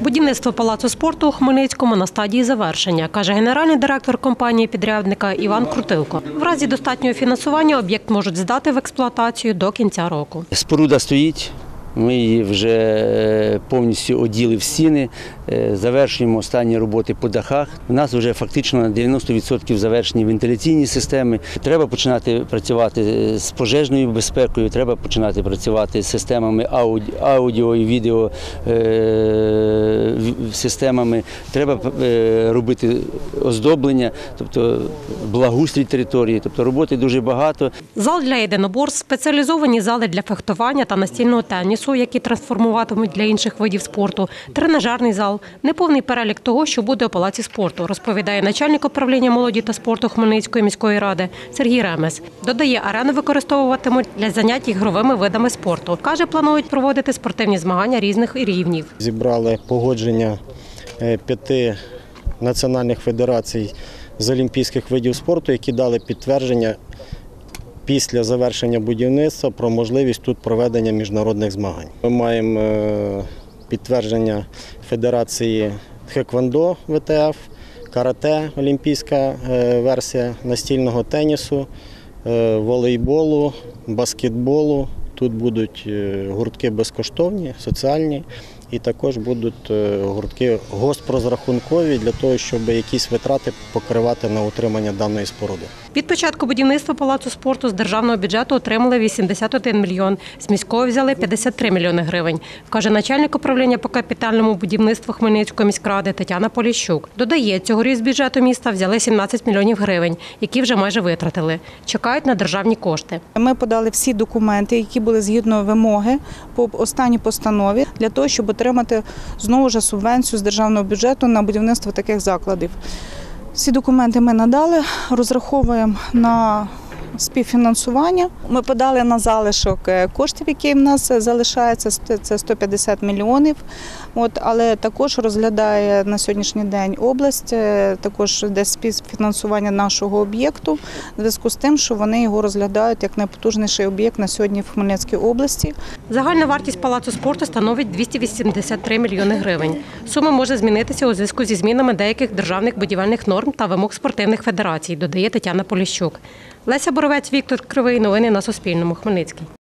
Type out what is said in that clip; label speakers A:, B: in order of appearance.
A: Будівництво палацу спорту у Хмельницькому на стадії завершення, каже генеральний директор компанії-підрядника Іван Крутилко. В разі достатнього фінансування об'єкт можуть здати в експлуатацію до кінця року.
B: Споруда стоїть. Ми її вже повністю оділи в стіни, завершуємо останні роботи по дахах. У нас вже фактично на 90% завершені вентиляційні системи. Треба починати працювати з пожежною безпекою, треба починати працювати з системами аудіо і відео системами. Треба робити оздоблення, тобто благоустрій території, тобто роботи дуже багато.
A: Зал для єдиноборств, спеціалізовані зали для фехтування та настільного тенісу, які трансформуватимуть для інших видів спорту, тренажерний зал, неповний перелік того, що буде у палаці спорту, розповідає начальник управління молоді та спорту Хмельницької міської ради Сергій Ремес. Додає, арену використовуватимуть для занять ігровими видами спорту. Каже, планують проводити спортивні змагання різних рівнів.
C: Зібрали погодження 5 національних федерацій з олімпійських видів спорту, які дали підтвердження після завершення будівництва про можливість тут проведення міжнародних змагань. Ми маємо підтвердження Федерації тхеквондо ВТФ, карате, олімпійська версія, настільного тенісу, волейболу, баскетболу. Тут будуть гуртки безкоштовні, соціальні, і також будуть гуртки госпрозрахункові для того, щоб якісь витрати покривати на утримання даної споруди.
A: Від початку будівництва палацу спорту з державного бюджету отримали 81 мільйон, з міського взяли 53 мільйони гривень, каже начальник управління по капітальному будівництву Хмельницької міськради Тетяна Поліщук. Додає, цьогоріч з бюджету міста взяли 17 мільйонів гривень, які вже майже витратили. Чекають на державні кошти.
D: Ми подали всі документи, які були згідно вимоги по останній постанові, для того, щоб отримати знову ж субвенцію з державного бюджету на будівництво таких закладів. Всі документи ми надали, розраховуємо на співфінансування. Ми подали на залишок коштів, які в нас залишаються, це 150 мільйонів. Але також розглядає на сьогоднішній день область, також десь співфінансування нашого об'єкту, в зв'язку з тим, що вони його розглядають як найпотужніший об'єкт на сьогодні в Хмельницькій області.
A: Загальна вартість палацу спорту становить 283 мільйони гривень. Сума може змінитися у зв'язку зі змінами деяких державних будівельних норм та вимог спортивних федерацій, додає Тетяна Поліщук. Леся Боровець, Віктор Кривий. Новини на Суспільному. Хмельницький.